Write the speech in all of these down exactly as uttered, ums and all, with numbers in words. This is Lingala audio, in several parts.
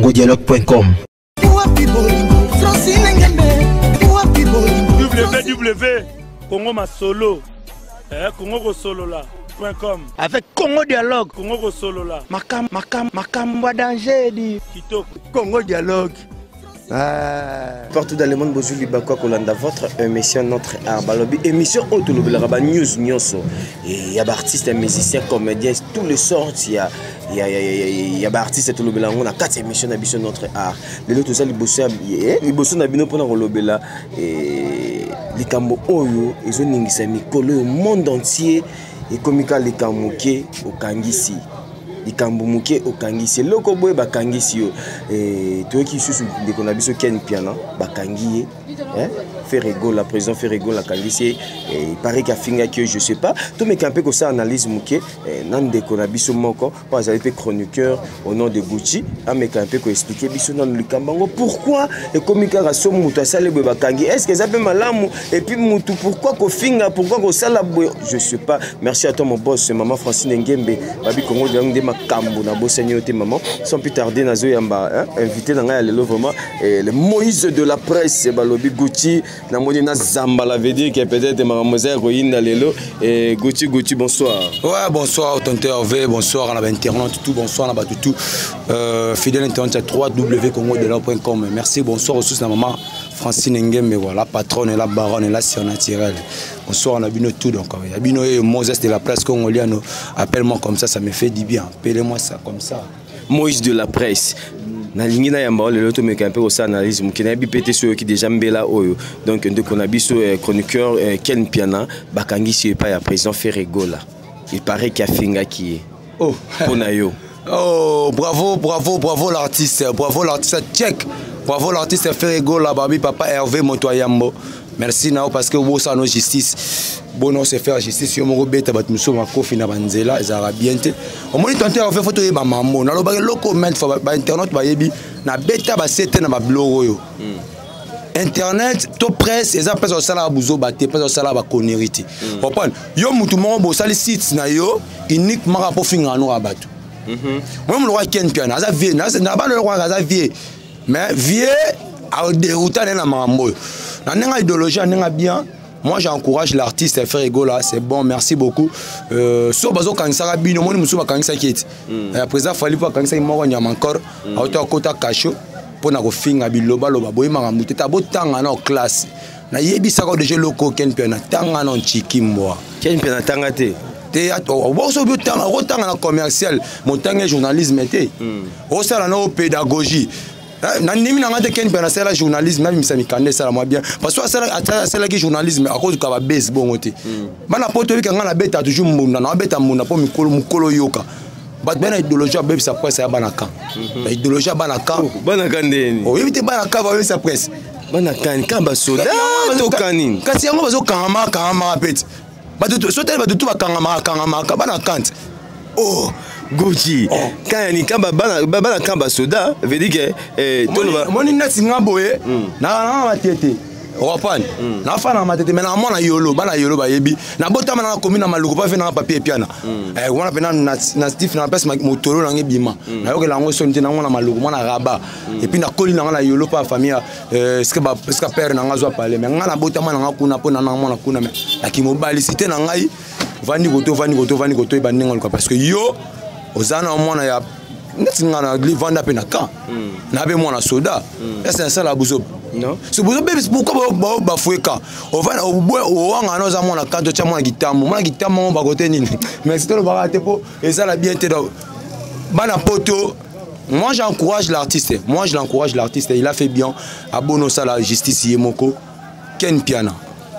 congo dialogue point com. w w w Congo Masolo, eh, Congo Solo là. Avec Congo Dialogue, Congo Solo là. Makam, Makam, Makam, danger dit. Kitoko. Congo Dialogue. Ah. Partout dans le monde, bonjour Libakwa Kolanda, votre émission Notre Art Balobi, émission Autolobé, News Nyonso. Il y a des artistes, musiciens, comédiens, tous les sortes. Il y a il y a il y a des artistes Autolobé, on a quatre émissions d'émission Notre Art. Les autres, ils bossent, ils bossent dans le pendant Autolobé là et les Cambo Oyo, ils ont ningisa mikolo au monde entier et comme quand les Kamoké au Kangisi. Likambo muke okangisi loko boye bakangisi yo eh toi qui susu de konabiso ken piano bakangi hein Ferrego la président Ferrego la kangisi et il paraît qu'à finga que je sais pas tout mais campé que ça analyse muke nan de konabiso moko pas avez fait chroniqueur au nom de Gucci a me campé ko expliquer biso nan likambango pourquoi et comme ka so mutu asale boye bakangi est-ce que ça peut malamu et puis mutu pourquoi ko finga pourquoi ko sala boye je sais pas merci à toi mon boss maman Francine Ngembe babi Congo de Kambo na bosenyote maman sans plus tarder nazo yamba invité na ngai lelo vraiment le Moïse de la presse balobi Gucci na moni na zamba la veut dire que peut-être mademoiselle Royina lelo et Gucci Gucci bonsoir. Ouais bonsoir tonton Hervé, bonsoir à l'internaute tout bonsoir na tout euh fidèle internet à w w w point congo dialogue point com. Merci bonsoir aussi na maman Francine Ngembe voilà patronne et la baronne et la sœur naturelle. Bonsoir on a vu tout donc Abino et Moses de la presse congolienne appelle-moi comme ça ça me fait du bien. Appelez-moi ça comme ça. Moïse de la presse. Na lingi na yamba le loto me camper au analyse mukina bi pété sur qui déjà mbela oyo donc de konabiso chroniqueur Ken Piana bakangi si pas ya président Ferrego là. Il paraît qu'il y a finga qui est. Oh Ponayo. Oh bravo bravo bravo l'artiste bravo l'artiste tchèque bravo l'artiste Ferrego là babi papa Hervé Motoyambo. Merci Nao parce que vous ça nos justice. Bon non c'est faire justice yo moko beta bat muso makofi na banzela ezara bienté. Au moins tenter à faire photo yeba mambo na loba loko comment fa ba internet ba yebi na beta ba sete na ba blog yo. Internet to presse eza pesa au sala buzo baté pesa au sala ba connerité. Comprendre yo mutu mo bo sali site na yo uniquement pour finga no abatu. Mhm. Moi le roi Ken Piana aza vie na ba le roi aza vie. Mais vie a dérouté na mambo. Dans une idéologie, bien. Moi, j'encourage l'artiste à faire ego là. C'est bon, merci beaucoup. Euh, sur bazo quand ça rabino, moi, nous sommes quand ça quitte. Après ça, fallait pas quand ça il m'a envoyé encore. À hauteur côté cacho pour na refinga biloba loba boy maramute. T'as beau temps en classe. Na yebi ça déjà loco Ken Piana temps en chikimbo. Ken Piana tangate. Théâtre, on va aussi autant autant en commercial, mon temps en journalisme était. Au ça la pédagogie. Nandimi na ngate Ken Piana c'est la journalisme même ça me connaît ça moi bien parce que ça c'est la journalisme à cause ka ba base bon côté bana poto wi kanga na beta toujours munda na beta munda po mikolo mukolo yoka but bana idéologie ba sa presse ya bana kan idéologie bana kan bana kan ndeni o yibite bana kan ba sa presse bana kan kan ba soda to kanini kasi yango bazo kanga kanga peti ba to so tel ba to ba kanga kanga bana kan oh Gucci quand il kamba bana bana kamba soda veut dire que eh tolo moni neti ngaboye na na matete opane na fa na matete mais na mona yolo bana yolo ba yebi na botama na commune na maluko pa fe na papier piana eh wana pe na na Steve na pesa motolo na ngibima na yoke la ngo sonti na ngona maluko mona raba et puis na koli na ngana yolo pa famille euh ce que ba ce que père na ngazwa parler mais ngana botama na ngakuna po na na mona kuna mais akimobali cité na ngai vandi goto vandi goto vandi goto e bandingo parce que yo ozana mona ya ntinga na vanda pe na kan na be mona soda est ça la buzo non c'est buzo bébé pourquoi ba ba fueka o va o boy o wanga no za mona kanto cha mona gitambo mona gitambo ba côté nini mais c'est le barate po et ça la bien été bana poto. Moi j'encourage l'artiste moi je l'encourage l'artiste il a fait bien abono ça la justice yemoko Ken Piana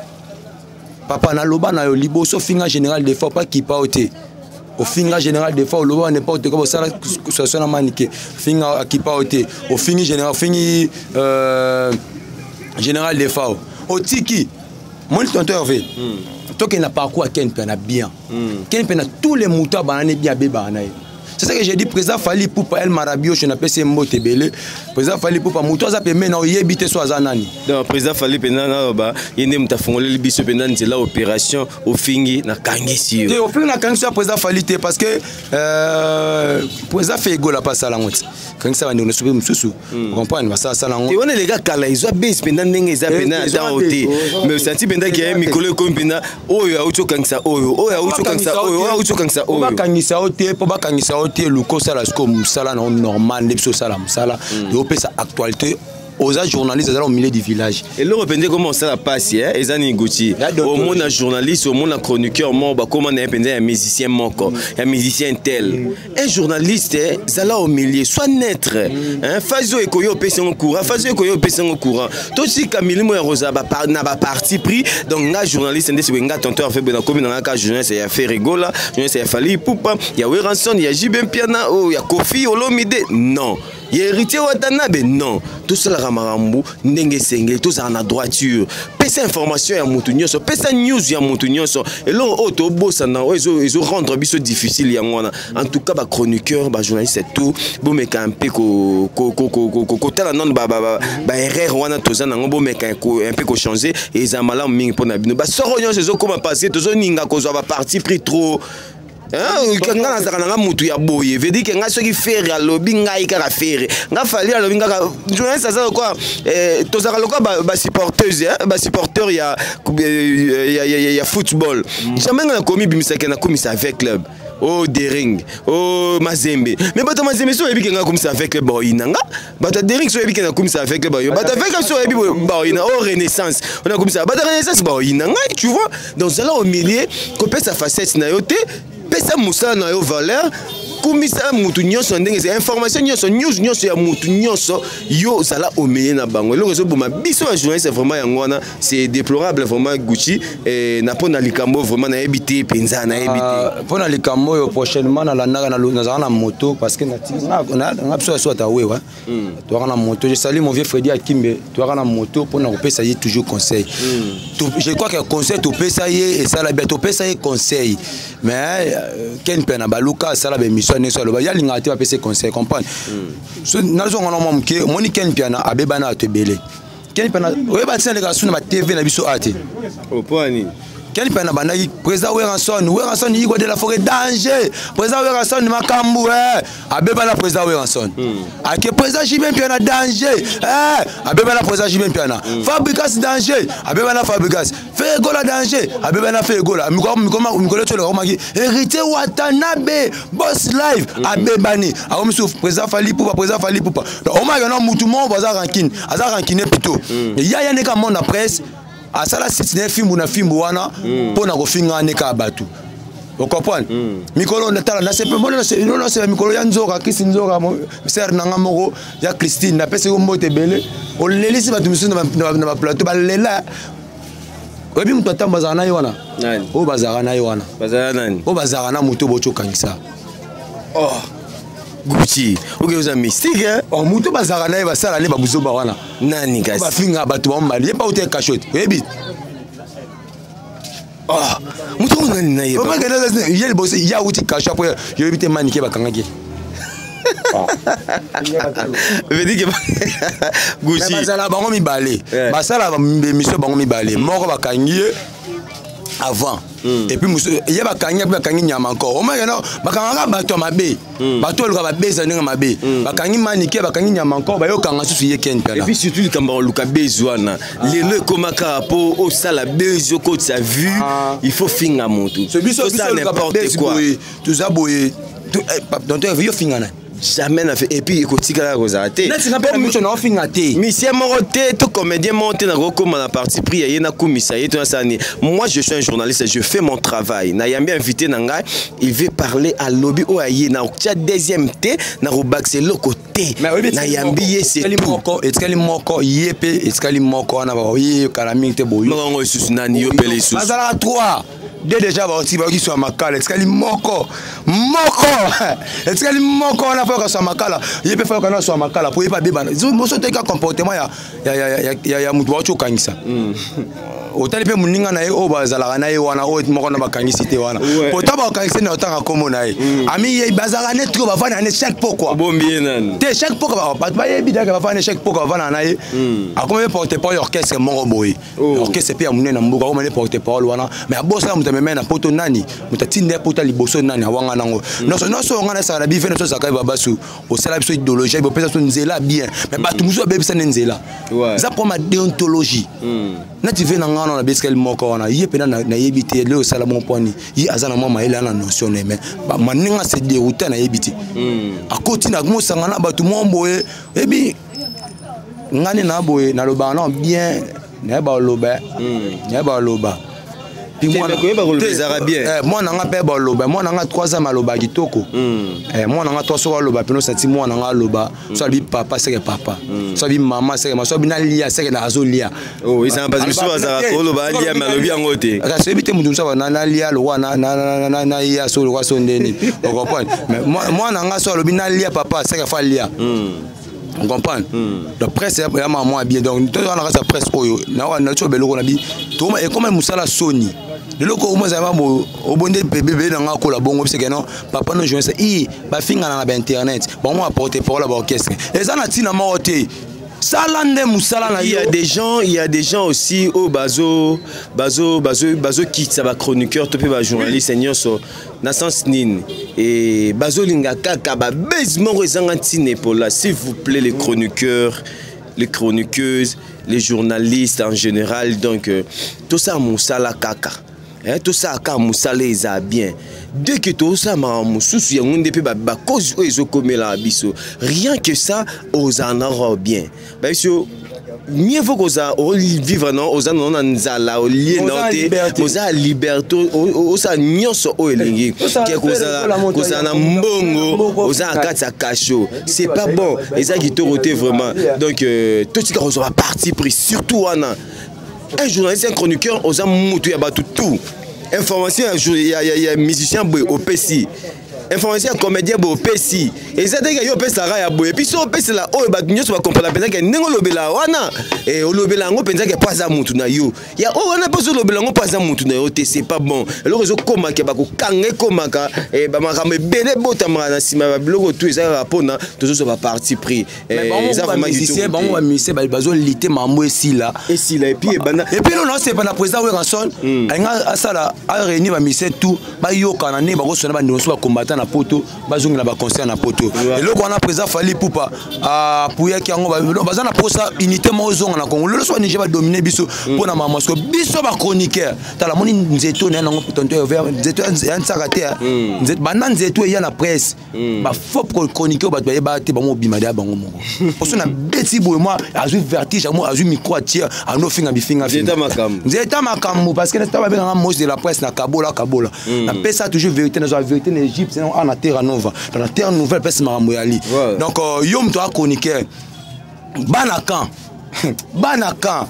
papa na loba na yo liboso finga général des fois pas qui pas ôté au finga général des fois le n'est pas comme ça ça sonne maniqué finga qui pas ôté au fini général fini euh général des fois au tiki mon tonton Hervé toi qui n'a pas quoi Ken Piana bien Ken Piana tous les moutons banane bien bébé c'est ça que j'ai dit président Fali pour El Marabio je n'appelle c'est mot tebele président Fali pour pas moutons ça peut maintenant y habiter soit zanani non président Fali pendant ba yende mutafongole biso pendant c'est la opération au fingi na kangisi yo au fingi na kangisi président Fali parce que euh président fait ego la passe à la honte quand ça va nous souper mususu comprendre ça ça et on est les gars kala ils ont base pendant ndenge za pena dans hôtel mais senti pendant qu'il y a mikolo comme pena oyo auto quand ça oyo oyo auto quand ça oyo auto quand ça oyo ba kangisa hôtel pour ba kangisa hôtel luko sala sko musala normal nepso sala musala yo pesa actualité aux journalistes au milieu du village. Et là, on peut comment ça passe, hein? Et ça, Nigouti. Au monde, un journaliste, au monde, un chroniqueur, comment on est un musicien manquant, un musicien tel. Un journaliste, ça là au milieu, soit naître. Hein? Fazo et Koyo pèsent au courant, Fazo et Koyo pèsent au courant. Tout ce Camille Moya Rosa n'a pas parti pris. Donc, un journaliste, c'est un gars, tonton, a fait dans la commune, dans la cage, journaliste, il y a fait rigola, journaliste, il y a fallu poupa, il y a Weranson, il y a Jibem Piana, il y a Kofi, Olomide. Non. Il y a héritier Watanabe, non. Tout ça, la Ramarambu, Nenge Senge, tout ça en a droiture. Pesa information à Moutounioso, pesa news à Moutounioso. Et là, auto boss, ils ont rendu biso difficile. En tout cas, bah chroniqueur, bah journaliste, c'est tout. Bon, mais quand un peu ko ko ko ko ko ko tel non bah bah bah erreur wana toza nango bon mais quand un peu ko changer et ils ont mal en ming pour nabino. Bah soronyo c'est zo comment passer, tozo ninga ko zo ba parti pris trop. Hein, quand on a ça, on a mutu ya boye. Veut dire que on a ceux qui fait à lobby, on a ils cara faire. On a fallu à lobby, on a. Journaliste ça ça quoi? Eh, tous ça quoi? Bah bah supporteuse, hein? Bah supporteur il y a il y a il y a football. Jamais on a commis bimisa qu'on a commis ça avec club. Oh Dering, oh Mazembe. Mais bah Mazembe so ebi qu'on a commis ça avec le boy nanga. Bah Dering so ebi qu'on a commis ça avec le boy. Bah avec so ebi boy na oh Renaissance. On a commis ça. Bah Renaissance boy nanga, tu vois? Donc ça là au milieu, copier sa facette na yote. Pesa Moussa na yo valeur komisa mutu nyonso ndenge za information nyonso news nyonso ya mutu nyonso yo zala omeye na bango eloko zo boma biso ya journaliste vraiment yango wana c'est déplorable vraiment Gucci et na pona likambo vraiment na ebité penza na ebité pona likambo yo prochainement na landaka na na na moto parce que na na na biso so ta wewa to na moto je salue mon vieux Freddy Akimbe to na moto pona ko pesa yi toujours conseil je crois que conseil to pesa yi et ça la bien to pesa yi conseil mais ken pena baluka ça la bien il y a l'ingati va passer conseil comprendre nazo ngona momke moni ken piana abeba na atebele ken piana we ba tsene ka suna ba T V na biso ate oponi ken piana bandaki président Weranson Weranson yi de la forêt danger président Weranson makambu eh abeba na président Weranson ake président Jibem piana danger eh abeba na président Jibem piana Fabricas danger abeba na Fabricas fait gola danger abeba na fait gola miko miko miko to le romaki héritier Watanabe boss live abebani a omiso président Fali Poupa président Fali Poupa o ma yona mutu mo baza ranking aza rankine plutôt ya ya ne ka monde na presse a sala sitine film na film wana pona ko finga ne ka batu vous comprenez mikolo na tala na sepe mona na se no se mikolo ya nzoka kisi nzoka ser na ngamoko ya Christine na pese ko mote bele o lelisi batu misu na na plateau ba lela obi mutu atamba na yo wana nani o bazara na yo wana bazara nani o bazara na mutu bocho kangisa oh Gucci oke uza mystique hein oh mutu bazara na yo basala ne babuzo ba wana nani kasi ba finga batu ba mali pas hotel cachotte obi oh mutu nani na yeba o magana il y a le boss il y a outil cachotte pour yo ebite manike bakangaki veut dire que Gucci basala bango mibale basala mission bango mibale moko bakangi avant et puis il y a bakangi bakangi nyama encore au moins non bakanga bato mabe bato luka babeza ndenge mabe bakangi manike bakangi nyama encore ba yo kanga susu ye ken pela et puis surtout le kamba luka bezwana lelo komaka po au sala bezo ko sa vue il faut finga moto ça n'importe quoi tout ça boye donc yo finga na jamais n'a fait et puis écoute la rosate monsieur Moroté tout comédien monté na comme la partie pris y na komisa y tout ça moi je suis un journaliste je fais mon travail na yambi invité nanga il veut parler à lobby o aye na tia deuxième té na robaxé le côté na yambi c'est moko etkali moko yepé etkali moko na ba yi kalami te boyo ngo susu nani yo pele susu bazala trois deux déjà va aussi va qui soit makala etkali moko moko etkali moko na fa ka makala yepé fa ka na soit makala pour y pas beba zo moso te ka comportement ya ya ya ya ya mutu wa chokangisa otali pe muninga na ye o bazala na ye wana o moko na bakangisi te wana pota bakangisi na otanga komo na ye ami ye bazala net ko bavana ne chaque pourquoi bombier nan te chaque pourquoi ba ba ye bidaka bavana chaque pourquoi bavana na ye akome porte parole orchestre moko boy orchestre pe amune na mbuka ko mane porte parole wana mais abosa muta meme na poto nani muta tinde poto liboso nani awanga nango non non so ngana sa la bi fene so sakai babasu o sala biso idéologie bo pesa so nzela bien mais batu muso bebisa nzela za pour ma déontologie na tu veux na ngana na biskel moko wana ye pena na yebite le sala mon point yi azana mama ile na notion mais ba maninga se dérouter na yebite a koti na mo sangana batu momboye ebi ngani na boye na loba na bien na ba loba na ba loba moi nanga pe baloba moi nanga trois ans maloba kitoko eh moi nanga trois soir loba peno senti moi nanga loba so bi papa c'est que papa so bi maman c'est que ma so bi na lia c'est que na azolia oh ils ont pas biso bazara ko loba lia malobi ngote aka so bi te mutu so na na lia lo na na na na ya so lo so ndeni on comprend mais moi nanga so lobi na lia papa c'est que fa lia on comprend la presse est vraiment moins bien donc tout on a sa presse oyo na wa na cho beloko na bi to et comme musala soni le loko au moins ça va au bonde bébé dans ko la bongo parce que non papa no joindre ça i ba finga na internet bon moi apporter pour la orchestre et ça na tina maote salande musala na il y a des gens il y a des gens aussi au bazo bazo bazo bazo qui ça va chroniqueur to pe ba journaliste seigneur so na sens nin et bazo linga kaka ba bezmo rezanga tine pour là s'il vous plaît les chroniqueurs les chroniqueuses les journalistes en général donc euh, tout ça musala kaka hein tout ça ka musala eza bien dès que tout ça ma mususu ya ngunde pe ba cause o ezo komela biso rien que ça aux en aura bien ba biso mieux vaut qu'osa vivre non osa non nzala o lienote osa liberté osa nyonso o elengi ke koza koza na mbongo osa akata kasho c'est pas bon eza kitorote vraiment donc euh, tout ce qu'on va parti pris surtout wana un journaliste un chroniqueur osa mutu ya batu tout information il y a il y a musicien au P C information comédien au P C et ça dès que yo pesa ra ya boye puis so pesa la o ba nyonso ba comprendre penza que ningo lobela wana et o lobela ngo penza que pas za mutu na yo ya o wana pas lobela ngo pas za mutu na yo te c'est pas bon le réseau koma ke ba ko kange koma ka et ba makame bele botama na sima ba bloko tout ça rapona toujours so ba parti pris et ça vraiment musicien bon wa musicien ba bazo lité mambo ici là et si là et puis bana et puis non c'est pas la président Weranson nga asala a réunir ba musicien tout ba yo kana ne ba ko sona ba ndonso ba combattant na poto bazongi na ba concert na poto et le on a président Fally Poupa a pouya ki yango baza na posa unité mo zonga na Congo le so ni ba dominer biso pona mama parce que biso ba chroniqueur tala moni nzeto na ngo tonto vert nzeto en sakate nzeto banda nzeto ya na presse ba faux chroniqueur ba ba te ba mo bima da bango moko parce na beti boy moi azu vertige moi azu micro tia ano finga bifinga nzeta makam nzeta makam parce que na taba benga mos de la presse na kabola kabola na pesa toujours vérité na vérité en Égypte en la terre nova dans la terre nouvelle pesa makambo ya li donc yo mto chroniqueur bana kan bana kan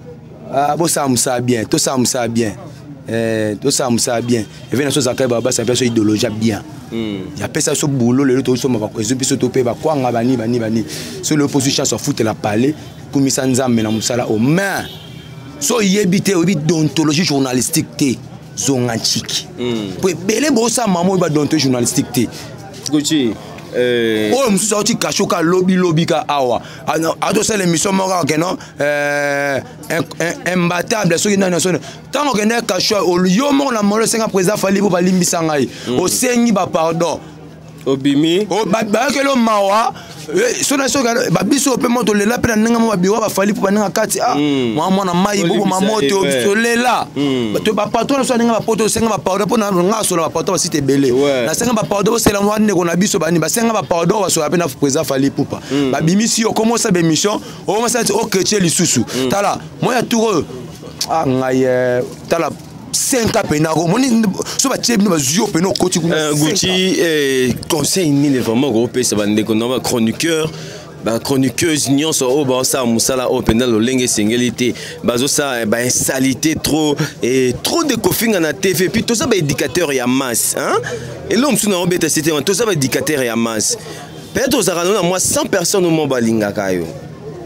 ah bo ça musa bien tout ça musa bien euh tout ça musa bien et vient chose akaba ba ça personne idéologie bien il y a pesa so boulot le to so ma ko ezo to pe ba kwanga bani bani bani sur l'opposition so fout la parler pour misanzam na musala au main so yebité obi déontologie journalistique té zonga chiki pour belé bo ça maman ba déontologie journalistique té Gucci euh oh musu sauti kashoka lobby lobby ka awa ado c'est l'émission mora que non euh imbattable so ina national tant que ne kasho yo mo na molo senga président Fally Poupa limbisa ngai o sengi ba pardon obimi o ba ba ke lo mawa so na so ba biso pe moto lela pe na nga mo ba biwa ba Fally Poupa nga kati ah moi moi na mai bobo ma moto so lela to ba patron so nga ba poto senga ba pardon po na nga so la pardon si te belé na senga ba pardon c'est la moi ne ko na biso ba ni ba senga ba pardon so pe na président Fally Poupa ba bimisi o comment ça be mission o mo ça o chrétien lisusu tala moi ya tour ah ngai tala cinq penako moni so ba tchebino ba zio peno koti kuna Gucci eh conseil ni vraiment gros pe ça va ndeko na chroniqueur ba chroniqueuse nyonso o ba ça musala o pendant le lenge singélité bazo ça ba insalité trop et trop de kofinga na T V puis tout ça ba éducateur ya masse hein et l'homme sous na obeta c'était tout ça ba éducateur ya masse peut-être aux arano moi cent personnes au monde balinga kayo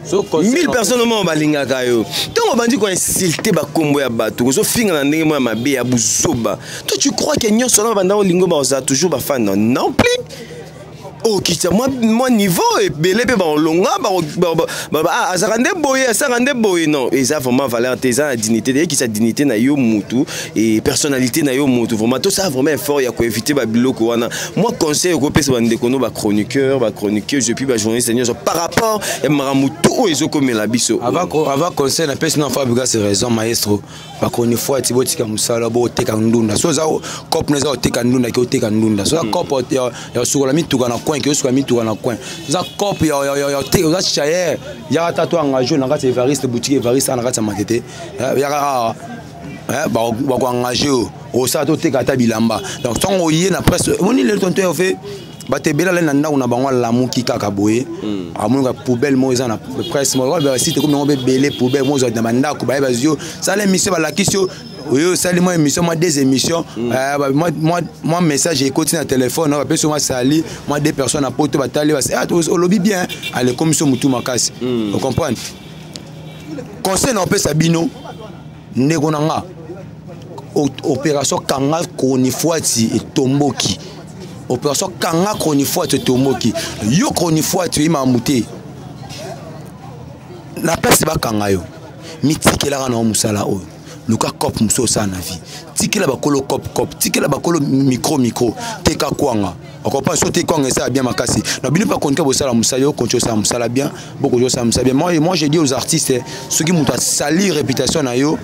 mille personnes au monde balingaka yo. Donc on va dire qu'on insulter ba kombo ya bato. Ko so finga na ndenge mo mabe ya buzoba. Toi tu crois que nyo solo banda o lingo ba za toujours ba fan non plus. Oh kita moi moi niveau et belé pe ba longa ba ba azarande boye azarande boye non et ça vraiment valeur tes la dignité de qui sa dignité na yo mutu et personnalité na yo mutu vraiment tout ça vraiment fort ya ko éviter ba biloko wana moi conseil ko pesa ba ndeko no ba chroniqueur ba chroniqueur je puis ba journaliste seigneur par rapport et maramutu o ezo comme la biso avant avant conseil na pesa na fabrica c'est raison maestro ba koni fois ti botika musala bo teka ndunda so za cop na za teka ndunda ki o teka ndunda so cop ya ya sukola mituka na coin ki o sukola mituka na coin za cop ya ya ya te za chayer ya tatu engagé na kati Evariste boutique Evariste na kati matete ya eh ba ba ko engagé o sa to teka ta bilamba donc son oye na presse oni le tonton fait bate bela le nanda una bango la muki kaka boye amunga poubelle mo za na presse mo ba site comme ngombe belé poubelle mo za na manda ko ba bazio ça l'émission ba la question oui sali moi émission moi deux émissions moi moi moi message écoute na téléphone on peut sur moi sali moi deux personnes à poto batali ba ah au lobby bien allez commission mutu makasi vous comprenez conseil na peut sabino ndeko nanga opération kanga koni fuati et tomboki opération kanga koni fuati tomboki yo koni fuati ima muté la peste ba kanga yo mitikela na musala o luka cop muso sa na vie tikela ba kolo cop cop tikela ba kolo micro micro teka kwanga okopa so te kwanga ça bien makasi na bino pas konka bo sala musala yo koncho sa musala bien beaucoup de ça musala bien moi moi j'ai dit aux artistes ceux qui muta salir réputation na yo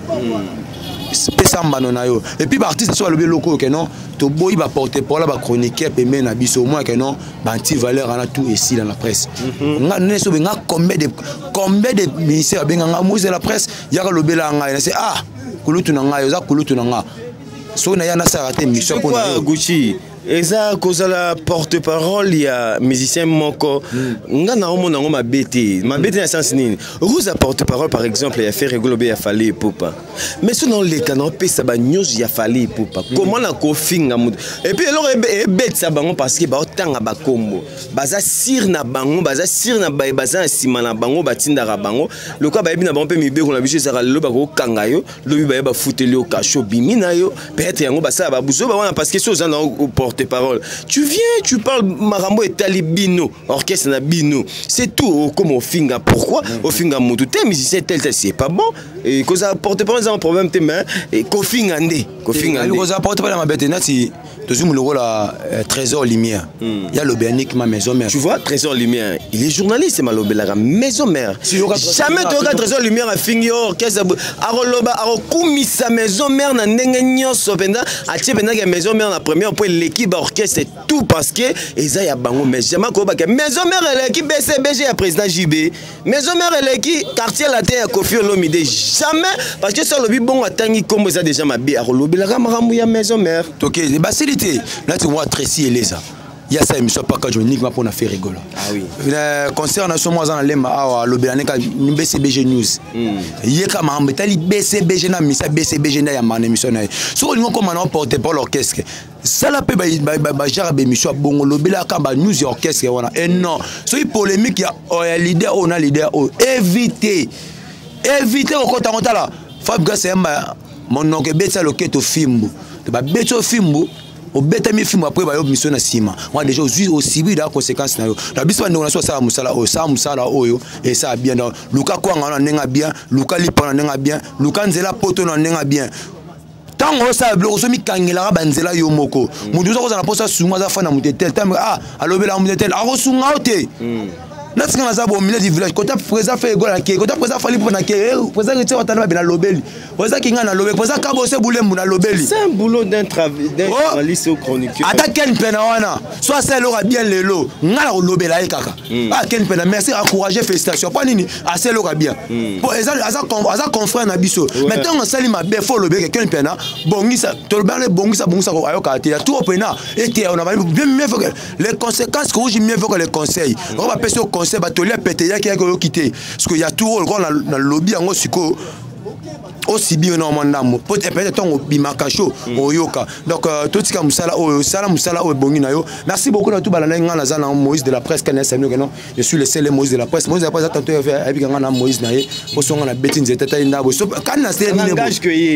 pesa mbano na yo et puis ba artiste so le loko que non to boy ba porter pour la ba chroniqueur pe men na biso au moins que non ba anti valeur ana tout ici dans la presse nga ne so nga combien de combien de ministères benga nga mo la presse ya ka lobela nga c'est ah kulutu na nga yo za kulutu na nga so na ya na sarate mission pour na Gucci eza kozala porte-parole ya musicien moko nga na omona ngoma bete ma bete na sens nini roza porte-parole par exemple ya faire rigolo be ya fali popa mais so non le canon pesa ba news ya fali popa comment na ko finga mutu et puis alors e bete sa bango parce que ba otanga ba kombo baza sir na bango baza sir na ba baza sima na bango batinda ka bango le quoi ba ebi na bango pe mibe ko na biso sera lo ba ko kanga yo lo bi ba ba futeli o kasho bimina yo peut-être yango ba sa ba buzo ba wana parce que so za na tes paroles. Tu viens, tu parles Marambo et Talibino, orchestre na bino. C'est tout comme au finga. Pourquoi au finga mutu tes musiciens tel tel c'est pas bon et cause porte-parole un problème tes mains et ko finga ndé, ko finga ndé. Cause porte-parole ma bête nati toujours le rôle à Trésor Lumière. Il y a le Bénic ma maison mère. Tu vois Trésor Lumière, il est journaliste malobela maison mère. Jamais tu regardes Trésor Lumière à fingi orchestre à roloba à koumi sa maison mère na ndenge nyonso penda a tie penda que maison mère na première point l'équipe orchestre c'est tout parce que eza ya bango mais jamais ko ba que maison mère l'équipe B C B G ya président J B maison mère l'équipe quartier la terre ya Kofi Olomide jamais parce que ça lobi bon atangi kombo ça déjà ma bi a rolobela ka marambu ya maison mère. OK facilité là tu vois Tracy et Lesa il y a ça émission pas quand je uniquement pour na faire rigoler. Ah oui. Le concert na somo za na lemba awa lobela neka B C B G news. Yé ka mamba tali B C B G na misa B C B G na ya man émission na. So lingo comme na porter pour l'orchestre. Ça la pe ba ba ba jara be émission bongo lobela ka ba news orchestre wana. Et non, so i polémique ya leader on a leader o éviter. Éviter au compte en là. Fabga c'est mon oncle Betsa loketo fimbu. Ba beto fimbu au bête mi film après ba yo mission na sima moi déjà aussi aussi bi da conséquence na yo la biso ndona so ça musala o ça musala oyo et ça bien dans luka kwa ngana nenga bien luka lipa na nenga bien luka nzela poto na nenga bien tango ça bloko so mi kangela ba nzela yo moko mundu so ko za na posa sunga za fana mutetel tam ah alobela mutetel a ko sunga ote na tsika na za bo milieu du village kota président fait égol ke kota président fali pour na ke président retirer otana ba na lobeli président kinga na lobeli président kabo se bulembu na lobeli c'est un boulot d'un travail d'un journaliste au chroniqueur ata ken pena wana soit ça l'aura bien lelo ngala ko lobela e kaka ah ken pena merci encourager félicitations pas nini ah c'est l'aura bien pour eza eza eza confrère na biso maintenant on sali ma be faut lobela ken pena bongisa to le bongisa bongisa ko ayoka te tout pena et te on a bien mieux faut que les conséquences que j'ai mieux faut que les conseils on va passer au c'est batolier pété ya qui a quitté parce qu'il y a tout rôle dans le lobby en siko aussi bien non mandamo peut-être ton bimaka show oyoka donc tout tika musala oyo sala musala oyo bongi na yo merci beaucoup na tout balana ngana za na Moïse de la presse kana sami que non je suis le seul Moïse de la presse Moïse de la presse tantôt avec ngana Moïse na ye ko songa na beti nzeta ta ndabo so kana terminé bo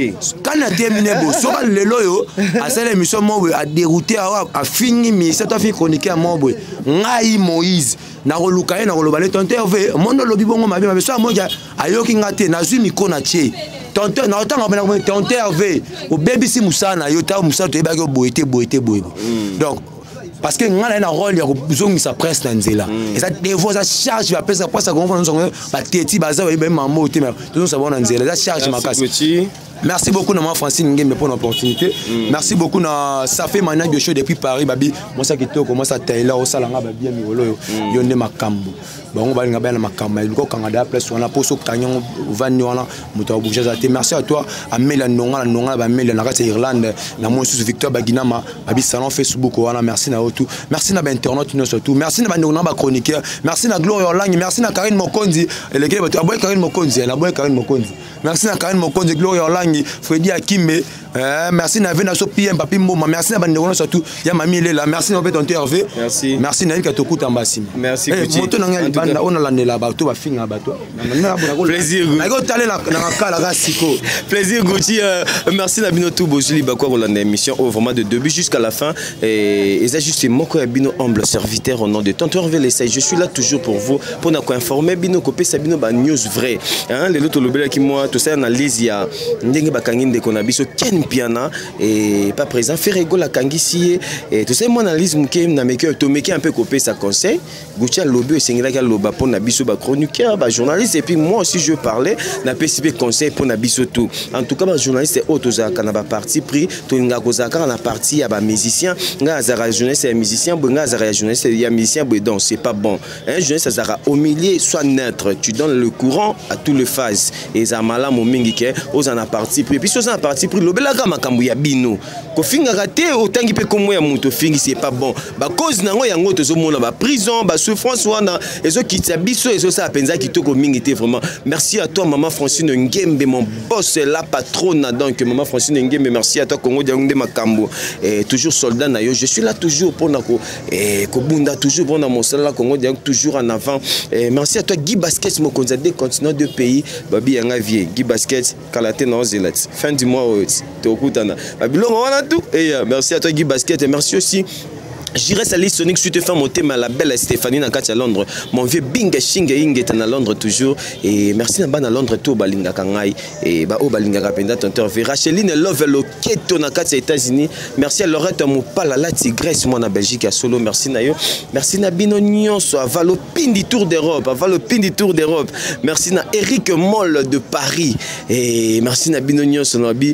kana terminé bo so lelo yo a sala émission mo a dérouté a fini mi cette affaire chroniquer mo bo ngai Moïse na roluka na roloba le tantôt ve mondo lobi bongo mabe mabe so moja ayoki ngate na zui mikona che tonton na otanga bana ko tonton Hervé au baby si musana yo ta musana to ebaki boité boité boy donc parce que ngana na rôle ya ko sa presse na nzela et ça des fois ça charge va pesa pas ça qu'on va nous ba teti baza ba maman oté mais tout ça va na nzela ça charge ma casse. Merci beaucoup na Francine Ngeme pour l'opportunité. Merci beaucoup na ça fait maintenant de show depuis Paris babi moi ça qui to commence à tailler au salanga ba bien miolo yo nde makambo. Bon on va nga na makambo il ko Canada place on a poso kanyon vani wana moto bouger ça. Merci à toi à Mela Nonga Nonga ba Mela na Rata Irlande na moi sous Victor Baginama babi salon Facebook wana merci na tout. Merci na ba internet nous surtout. Merci na ba ndona ba chroniqueur. Merci na Gloria Online, merci na Karine Mokonzi et les gars ba boy Karine Mokonzi, la boy Karine Mokonzi. Merci na Karine Mokonzi Gloria Online Freddy Akimbe, euh, merci na Vena Sopiem Papi Mboma, merci na Bandegona surtout, ya Mami Lela, merci na Tonton Hervé. Merci. Merci na Elka Tokuta Ambassi. Merci beaucoup. Moto na ngali banda on la nela bato ba finga bato. Plaisir. Na go tale na na kala rasiko. Plaisir Gauthier, merci na bino tout Bozuli Bakwa Rolanda émission au vraiment de début jusqu'à la fin et ça juste moko ya bino humble serviteur au nom de Tonton Hervé Lessay. Je suis là toujours pour vous pour na ko informer bino ko pesa bino ba news vrai. Hein les autres lobela ki moi tout ça analyse ya ndenge bakangi ndeko na biso Ken Piana et pas présent Ferrego la kangisi et tout ça mon analyse muke na meke to meke un peu copier sa conseil Gauthier lobe et sengela ka loba pour na biso ba chroniqueur ba journaliste et puis moi aussi je parlais na P C B conseil pour na biso tout en tout cas ba journaliste et auto za kana ba parti pris to nga ko za na parti ya ba musicien nga za journaliste et musicien nga za journaliste et musicien donc c'est pas bon un journaliste ça au milieu soit neutre tu donnes le courant à toutes les phases et za mala mo mingi ke aux en a parti pris puis aux en a parti pris lobela ka makambu ya bino ko finga raté otangi pe komo ya muto fingi c'est pas bon ba cause nango yango to zo mona ba prison ba souffrance wana ezo kitsa biso ezo sa penza kitoko mingi te vraiment merci à toi maman Francine Ngembe mon boss la patronne donc maman Francine Ngembe merci à toi Congo Diangunde makambu et toujours soldat na yo je suis là toujours pour nako et ko bunda toujours pour na mon sala Congo Diang toujours en avant et merci à toi Guy Basket mo konzade continent de pays babi yanga vie Guy Basket Kalate na Zelat fin du mois to kutana babilongo wana tout et merci à toi Guy Basket et merci aussi J'irai salir Sonic suite fin monter ma la belle Stéphanie Nakati à Londres mon vieux Binga Shinga Inget à Londres toujours et merci Naba à Londres tout balinga kangai et ba o balinga rapenda tonton Racheline Love Loketo Nakati aux États-Unis merci à Lorette Mopala la Tigresse moi na Belgique à Solo merci Nayo merci na Bino Nyonso à Valopindi Tour d'Europe à Valopindi Tour d'Europe merci na Eric Moll de Paris et merci na Bino Nyonso Nabi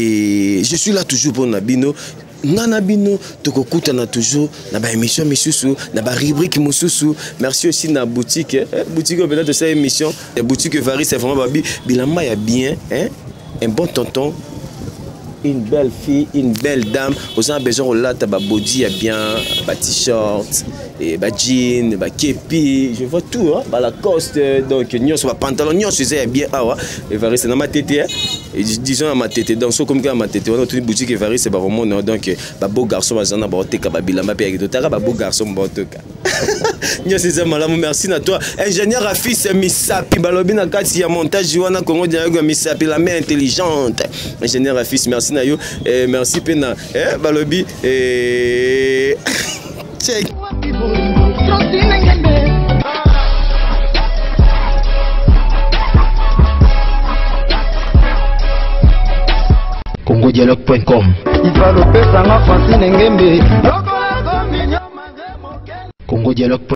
et je suis là toujours pour Nabino Nana bino tokokuta na toujours na ba émission misusu na ba rubrique mususu merci aussi na boutique eh, boutique peut-être de cette émission la boutique varie c'est vraiment babi bilamba ya bien hein un bon tonton une belle fille une belle dame aux a besoin là ta ba body ya bien ba t-shirt et ba jean ba képi je vois tout hein ba la coste donc nyos ba pantalon nyos c'est bien ah ouais et varie c'est na ma tête hein et disons à ma tête dans ce comme à ma tête on a une boutique qui varie c'est pas vraiment donc ba beau garçon ba zana ba oteka ba bilamba pe ya tara ba beau garçon ba oteka nyos c'est malamu merci na toi ingénieur Afis Misapi balobi na kati ya montage wana Congo Diago Misapi la main intelligente ingénieur Afis merci na yo et merci pena eh balobi et check congo dialogue point com congo dialogue